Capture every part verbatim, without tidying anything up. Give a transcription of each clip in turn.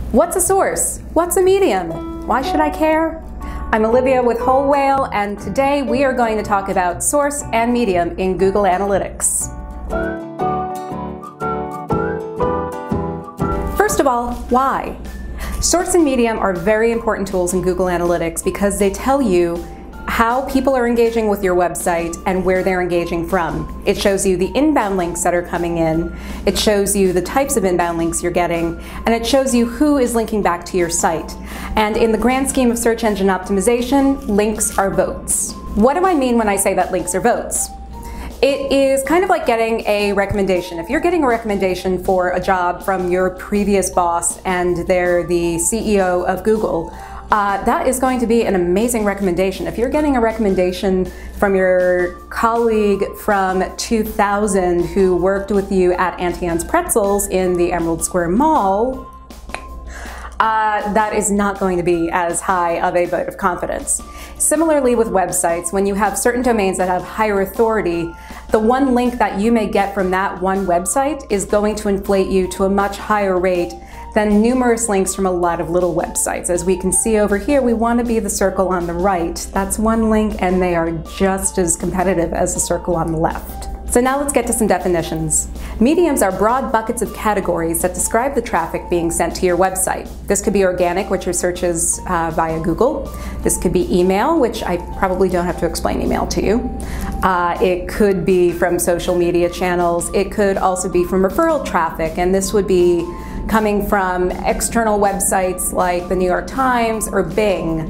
What's a source? What's a medium? Why should I care? I'm Olivia with Whole Whale, and today we are going to talk about source and medium in Google Analytics. First of all, why? Source and medium are very important tools in Google Analytics because they tell you how people are engaging with your website and where they're engaging from. It shows you the inbound links that are coming in, it shows you the types of inbound links you're getting, and it shows you who is linking back to your site. And in the grand scheme of search engine optimization, links are votes. What do I mean when I say that links are votes? It is kind of like getting a recommendation. If you're getting a recommendation for a job from your previous boss and they're the C E O of Google, Uh, that is going to be an amazing recommendation. If you're getting a recommendation from your colleague from two thousand who worked with you at Auntie Anne's Pretzels in the Emerald Square Mall, uh, that is not going to be as high of a vote of confidence. Similarly with websites, when you have certain domains that have higher authority, the one link that you may get from that one website is going to inflate you to a much higher rate than numerous links from a lot of little websites. As we can see over here, we want to be the circle on the right. That's one link, and they are just as competitive as the circle on the left. So now let's get to some definitions. Mediums are broad buckets of categories that describe the traffic being sent to your website. This could be organic, which are searches uh, via Google. This could be email, which I probably don't have to explain email to you. Uh, it could be from social media channels. It could also be from referral traffic, and this would be coming from external websites like the New York Times or Bing.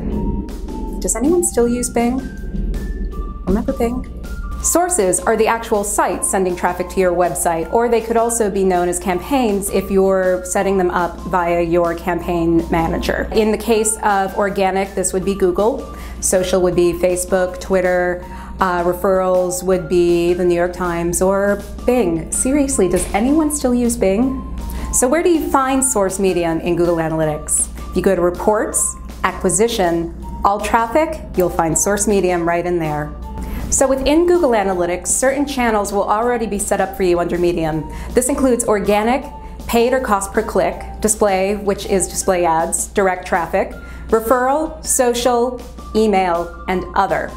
Does anyone still use Bing? Remember Bing? Sources are the actual sites sending traffic to your website, or they could also be known as campaigns if you're setting them up via your campaign manager. In the case of organic, this would be Google. Social would be Facebook, Twitter. Uh, referrals would be the New York Times or Bing. Seriously, does anyone still use Bing? So where do you find source medium in Google Analytics? If you go to Reports, Acquisition, All Traffic, you'll find source medium right in there. So within Google Analytics, certain channels will already be set up for you under medium. This includes organic, paid or cost per click, display, which is display ads, direct traffic, referral, social, email, and other.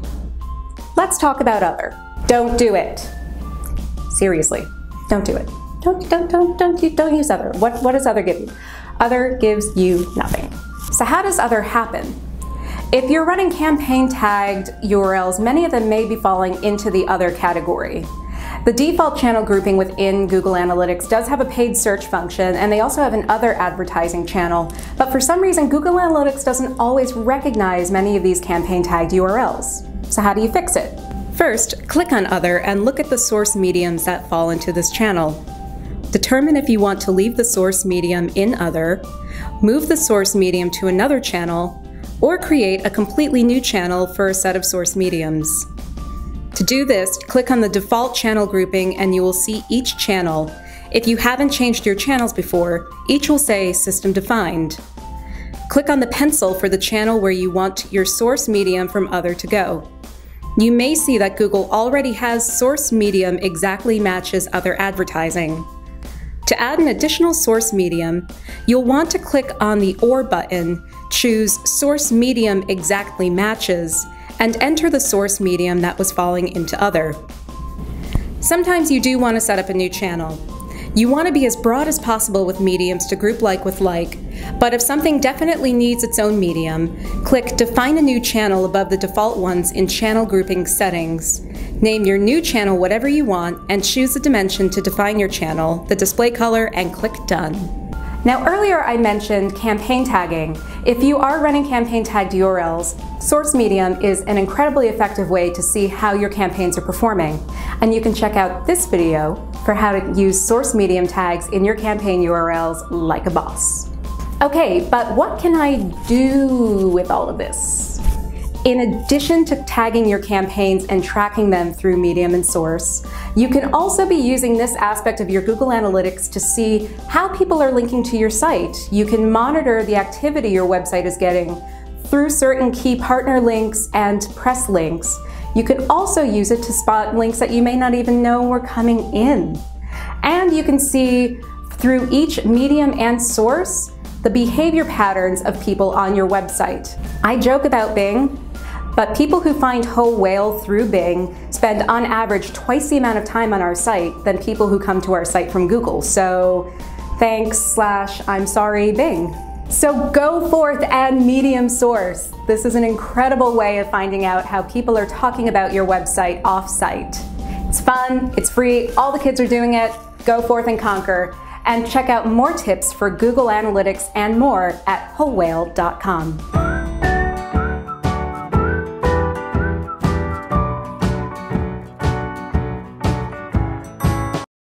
Let's talk about other. Don't do it. Seriously, don't do it. Don't, don't, don't, don't, don't use other. What, what does other give you? Other gives you nothing. So how does other happen? If you're running campaign tagged U R Ls, many of them may be falling into the other category. The default channel grouping within Google Analytics does have a paid search function, and they also have an other advertising channel. But for some reason, Google Analytics doesn't always recognize many of these campaign tagged U R Ls. So how do you fix it? First, click on Other and look at the source mediums that fall into this channel. Determine if you want to leave the source medium in Other, move the source medium to another channel, or create a completely new channel for a set of source mediums. To do this, click on the default channel grouping and you will see each channel. If you haven't changed your channels before, each will say System Defined. Click on the pencil for the channel where you want your source medium from Other to go. You may see that Google already has source medium exactly matches Other advertising. To add an additional source medium, you'll want to click on the Or button, choose Source Medium Exactly Matches, and enter the source medium that was falling into Other. Sometimes you do want to set up a new channel. You want to be as broad as possible with mediums to group like with like, but if something definitely needs its own medium, click Define a New Channel above the default ones in Channel Grouping Settings. Name your new channel whatever you want and choose the dimension to define your channel, the display color, and click Done. Now earlier I mentioned campaign tagging. If you are running campaign tagged U R Ls, source medium is an incredibly effective way to see how your campaigns are performing. And you can check out this video for how to use source medium tags in your campaign U R Ls like a boss. Okay, but what can I do with all of this? In addition to tagging your campaigns and tracking them through medium and source, you can also be using this aspect of your Google Analytics to see how people are linking to your site. You can monitor the activity your website is getting through certain key partner links and press links. You can also use it to spot links that you may not even know were coming in. And you can see through each medium and source the behavior patterns of people on your website. I joke about Bing, but people who find whole whale through Bing spend on average twice the amount of time on our site than people who come to our site from Google. So thanks slash I'm sorry Bing. So go forth and medium source. This is an incredible way of finding out how people are talking about your website off-site. It's fun, it's free, all the kids are doing it. Go forth and conquer. And check out more tips for Google Analytics and more at whole whale dot com.